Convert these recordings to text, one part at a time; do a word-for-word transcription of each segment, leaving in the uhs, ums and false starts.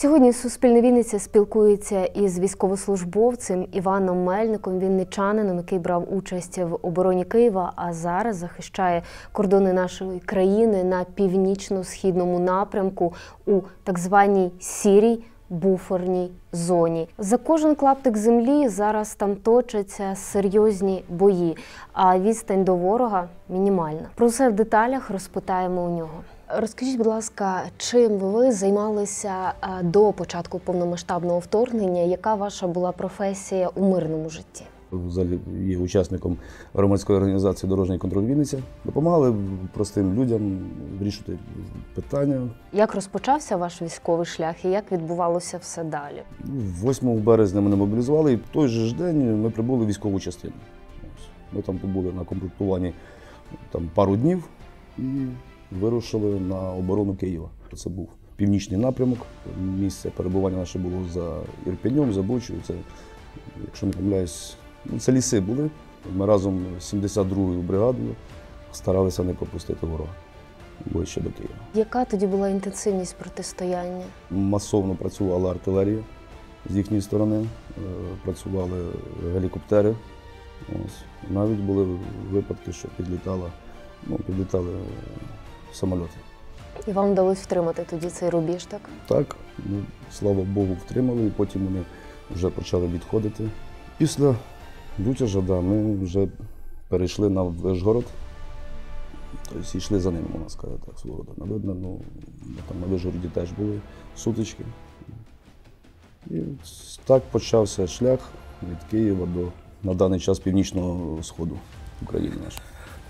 Сьогодні Суспільне Вінниця спілкується із військовослужбовцем Іваном Мельником, вінничанином, який брав участь в обороні Києва, а зараз захищає кордони нашої країни на північно-східному напрямку у так званій сірій буферній зоні. За кожен клаптик землі зараз там точаться серйозні бої, а відстань до ворога мінімальна. Про все в деталях розпитаємо у нього. Розкажіть, будь ласка, чим ви займалися до початку повномасштабного вторгнення? Яка ваша була професія у мирному житті? Взагалі є учасником громадської організації «Дорожній контроль Вінниця». Допомагали простим людям вирішувати питання. Як розпочався ваш військовий шлях і як відбувалося все далі? восьмого березня мене мобілізували і в той же ж день ми прибули в військову частину. Ми там побули на комплектуванні там, пару днів і вирушили на оборону Києва. Це був північний напрямок, місце перебування наше було за Ірпенем, за Бучою. Це, якщо не помиляюсь, ну, це ліси були. Ми разом з сімдесят другою бригадою старалися не пропустити ворога ближче до Києва. Яка тоді була інтенсивність протистояння? Масовно працювала артилерія з їхньої сторони, працювали гелікоптери. Ось. Навіть були випадки, що підлітала, ну, підлітали самольоти. І вам вдалося втримати тоді цей рубіж, так? Так, ну, слава Богу, втримали, і потім вони вже почали відходити. Після Бучажа, да, ми вже перейшли на Вишгород, тобто йшли за ними, можна сказати, так, свого роду. Видно, ну, там на Вишгороді теж були сутички. І так почався шлях від Києва до, на даний час, північного сходу України нашої.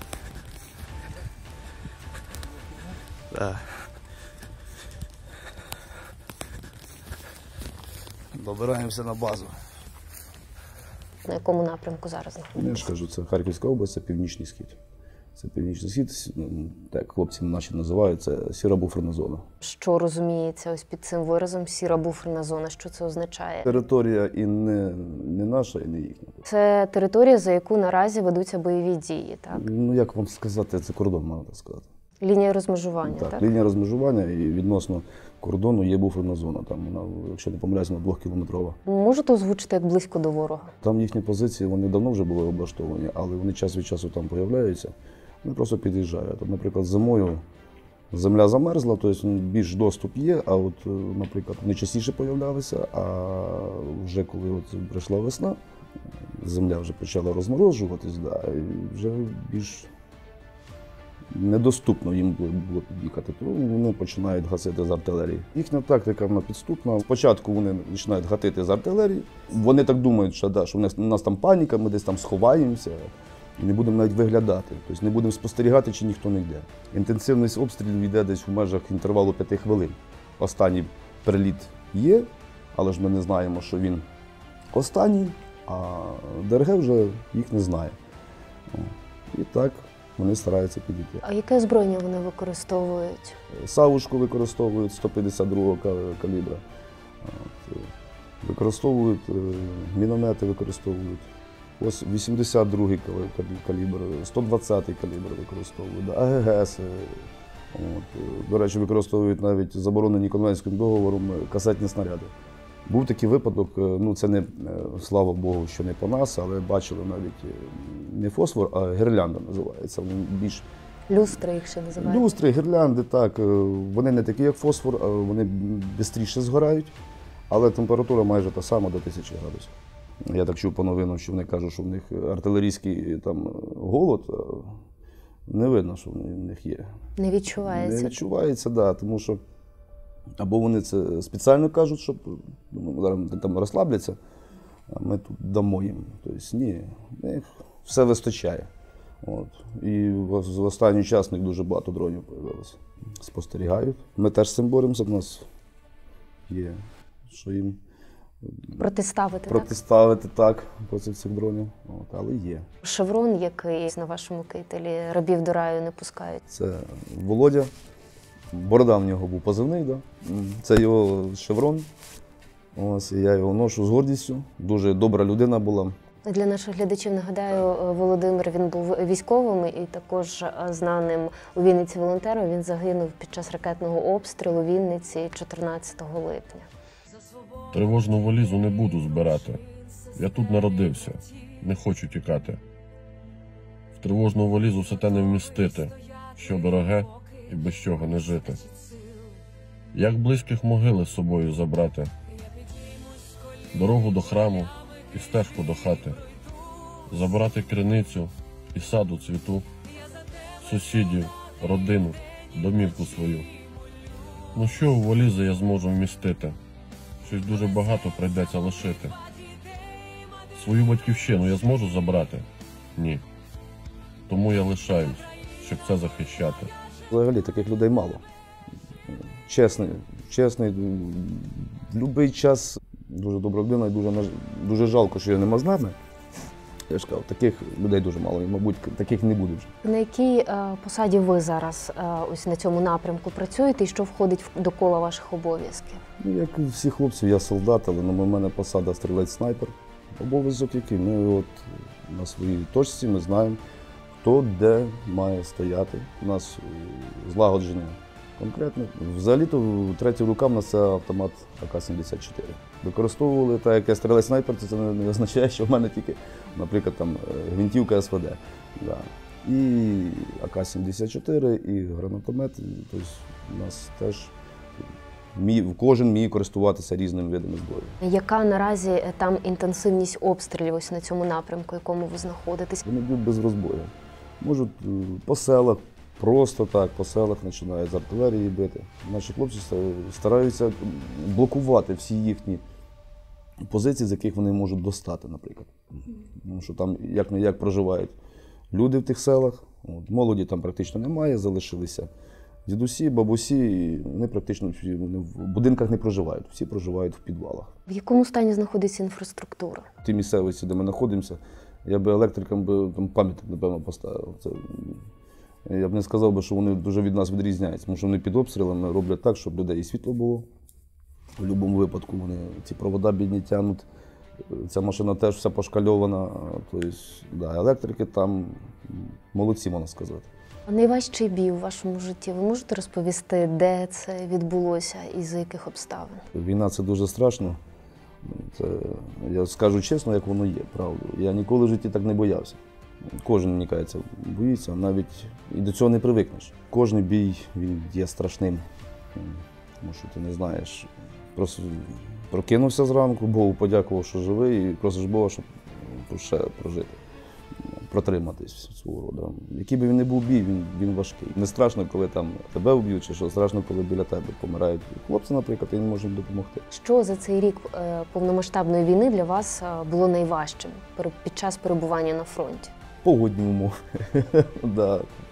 Добираємося на базу. На якому напрямку зараз знаходитесь? Я ж кажу, це Харківська область, це північний схід. Це північний схід, так хлопці наші називають, це сіра буферна зона. Що розуміється ось під цим виразом сіра буферна зона? Що це означає? Територія і не, не наша, і не їхня. Це територія, за яку наразі ведуться бойові дії, так? Ну, як вам сказати, це кордон, можна так сказати. Лінія розмежування, так? Так, лінія розмежування, і відносно кордону є буферна зона. Там вона, якщо не помиляюсь, вона двохкілометрова. Можете озвучити, як близько до ворога? Там їхні позиції, вони давно вже були облаштовані, але вони час від часу там появляються. Вони просто під'їжджають. От, наприклад, зимою земля замерзла, тобто більш доступ є, а от, наприклад, вони частіше появлялися, а вже коли от прийшла весна, земля вже почала розморожуватись, да, і вже більш недоступно їм було під'їхати, то вони починають гасити з артилерії. Їхня тактика вона підступна. Спочатку вони починають гатити з артилерії. Вони так думають, що, да, що у нас там паніка, ми десь там сховаємося. Не будемо навіть виглядати, тобто не будемо спостерігати, чи ніхто не йде. Інтенсивність обстрілів йде десь в межах інтервалу п'яти хвилин. Останній приліт є, але ж ми не знаємо, що він останній, а ДРГ вже їх не знає. І так вони стараються підійти. А яке озброєння вони використовують? Савушку використовують сто п'ятдесят другого калібра. Використовують міномети, використовують. Ось вісімдесят другий калібр, сто двадцятий калібр використовують, АГГС. От. До речі, використовують навіть заборонені конвенційним договором касетні снаряди. Був такий випадок, ну це не, слава Богу, що не по нас, але бачили навіть не фосфор, а гірлянда називається. Більш... Люстри їх ще називають? Люстри, гірлянди, так. Вони не такі, як фосфор, вони швидше згорають, але температура майже та сама, до тисячі градусів. Я так чув по новинам, що вони кажуть, що в них артилерійський там голод, не видно, що в них є. Не відчувається? Не відчувається, так, да, тому що або вони це спеціально кажуть, щоб думаю, там розслабляться, а ми тут дамо їм. Тобто ні, їх все вистачає. От. І в останній час в них дуже багато дронів з'явилося. Спостерігають. Ми теж з цим боремося, в нас є, що їм Протиставити, Протиставити, так, так проти цих дронів, от, але є. Шеврон, який на вашому кителі, рабів до раю не пускають? Це Володя, Борода в нього був позивний, да? Це його шеврон, ось, я його ношу з гордістю, дуже добра людина була. Для наших глядачів нагадаю, Володимир, він був військовим і також знаним у Вінниці волонтером. Він загинув під час ракетного обстрілу Вінниці чотирнадцятого липня. Тривожну валізу не буду збирати. Я тут народився, не хочу тікати. В тривожну валізу все те не вмістити, що дороге і без чого не жити. Як близьких могили з собою забрати, дорогу до храму і стежку до хати, забрати криницю і саду цвіту, сусідів, родину, домівку свою. Ну що у валізи я зможу вмістити? Щось дуже багато прийдеться лишити. Свою батьківщину я зможу забрати? Ні. Тому я лишаюсь, щоб це захищати. Взагалі таких людей мало. Чесний, чесний, в будь-який час дуже добра людина і дуже, дуже жалко, що я нема з нами. Я ж кажу, таких людей дуже мало і, мабуть, таких не буде вже. На якій е, посаді ви зараз е, ось на цьому напрямку працюєте і що входить в- до кола ваших обов'язків? Ну, як і всі хлопці, я солдат, але на мене посада стрілець-снайпер. Обов'язок який? Ми от на своїй точці ми знаємо, хто де має стояти. У нас е, злагодження конкретно. Взагалі-то третя рука в нас це автомат А К сімдесят чотири. Використовували, так як я стрілець-снайпер, це не не означає, що в мене тільки, наприклад, там е, гвинтівка С В Д. Да. І А К сімдесят чотири, і гранатомет. Тобто у нас теж вміє- кожен вміє користуватися різними видами зброї. Яка наразі е, там інтенсивність обстрілів ось на цьому напрямку, якому ви знаходитесь? Вони б'ють без розбою. Можуть е, по селах, просто так, по селах починають з артилерії бити. Наші хлопці ста- стараються блокувати всі їхні позиції, з яких вони можуть достати, наприклад. Тому що там як не як проживають люди в тих селах. От, молоді там практично немає, залишилися дідусі, бабусі, і вони практично всі- вони в будинках не проживають, всі проживають в підвалах. В якому стані знаходиться інфраструктура? В тій місцевості, де ми знаходимося, я би електрикам би там пам'ятник, напевно, поставив. Це, я б не сказав би, що вони дуже від нас відрізняються, тому що вони під обстрілами роблять так, щоб людей і світло було. В будь-якому випадку вони ці провода бідні тягнуть. Ця машина теж вся пошкальована. Тобто, да, електрики там молодці, можна сказати. Найважчий бій у вашому житті. Ви можете розповісти, де це відбулося і за яких обставин? Війна – це дуже страшно. Це, я скажу чесно, як воно є, правда. Я ніколи в житті так не боявся. Кожен, мені кажеться, боїться, навіть і до цього не привикнеш. Кожен бій він є страшним, тому що ти не знаєш. Просто прокинувся зранку, Богу подякував, що живий, і просиш Бога, щоб ще прожити, протриматись свого роду. Який би він не був бій, він, він важкий. Не страшно, коли там тебе вб'ють, чи що страшно, коли біля тебе помирають хлопці, наприклад, і не можуть допомогти. Що за цей рік е, повномасштабної війни для вас е, було найважчим пере- під час перебування на фронті? Погодні умови. Да.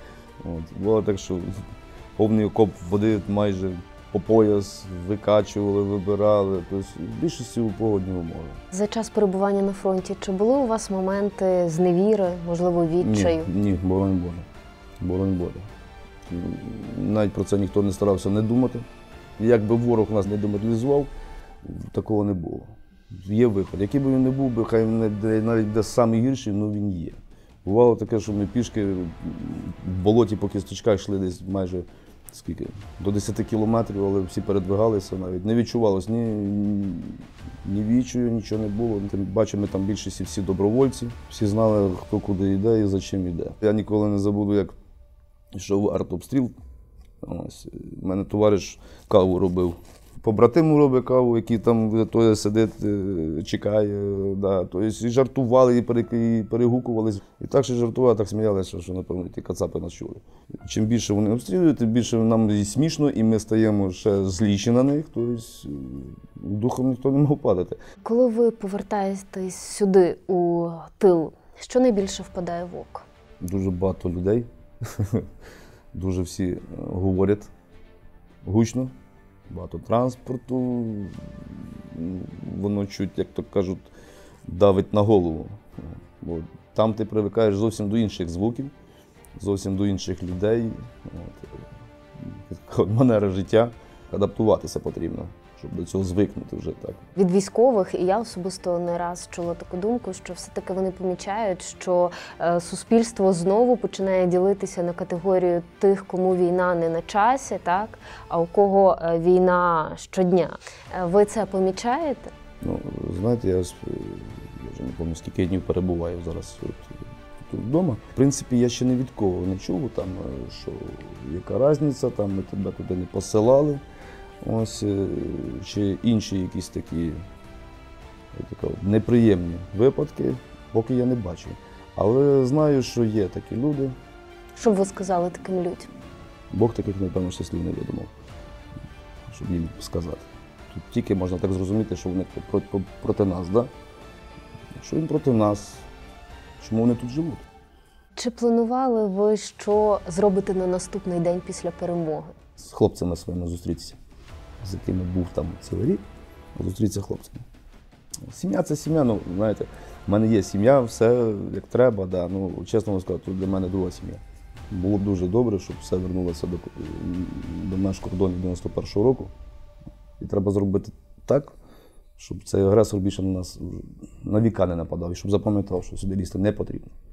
От. Було так, що повний окоп води майже по пояс викачували, вибирали. Тобто, в більшості у погодні умови. За час перебування на фронті чи були у вас моменти зневіри, можливо, відчаю? Ні, ні, боронь Боже. Боронь Боже. Навіть про це ніхто не старався не думати. Якби ворог нас не деморалізував, такого не було. Є виход. Який би він не був, би, хай він не де- навіть де самий гірший, але він є. Бувало таке, що ми пішки в болоті по кісточках йшли десь майже скільки, до десяти кілометрів, але всі передвигалися навіть. Не відчувалось ні, ні відчую, нічого не було. Тим бачимо, ми там більшості всі добровольці, всі знали, хто куди йде і за чим йде. Я ніколи не забуду, як йшов артобстріл. Ось, у мене товариш каву робив. Побратиму робить каву, який там той сидить, е, чекає. Да. Тобто і жартували, і пере- і перегукувались. І так ще жартували, так сміялися, що, напевно, ті кацапи нас чули. Чим більше вони обстрілюють, тим більше нам і смішно, і ми стаємо ще зліші на них. Тобто е, духом ніхто не мав падати. Коли ви повертаєтесь сюди, у тил, що найбільше впадає в око? Дуже багато людей, дуже всі е, говорять гучно, багато транспорту, м, воно чуть, як то кажуть, давить на голову. Бо там ти привикаєш зовсім до інших звуків, зовсім до інших людей. От, е, манера життя, адаптуватися потрібно. щоб до цього звикнути вже так. Від військових, і я особисто не раз чула таку думку, що все-таки вони помічають, що е, суспільство знову починає ділитися на категорію тих, кому війна не на часі, так, а у кого е, війна щодня. Е, ви це помічаєте? Ну, знаєте, я, ось, е, я вже не пам'ятаю, скільки днів перебуваю зараз от, тут вдома. В принципі, я ще ні від кого не чув, там, е, що яка різниця, там, ми тебе туди не посилали. Ось, е, чи інші якісь такі я така, неприємні випадки, поки я не бачу. Але знаю, що є такі люди. Що б ви сказали таким людям? Бог таких, напевно, ще слів не видумав, щоб їм сказати. Тут тільки можна так зрозуміти, що вони проти, проти нас, да? Якщо він проти нас, чому вони тут живуть? Чи планували ви, що зробите на наступний день після перемоги? З хлопцями своїми зустрітися, з якими був там цілий рік, зустрітися з хлопцями. Сім'я – це сім'я, ну, знаєте, в мене є сім'я, все як треба, да. Ну, чесно вам сказати, тут для мене друга сім'я. Було б дуже добре, щоб все вернулося до, до наших кордонів дев'яносто першого року. І треба зробити так, щоб цей агресор більше на нас на віка не нападав, і щоб запам'ятав, що сюди лізти не потрібно.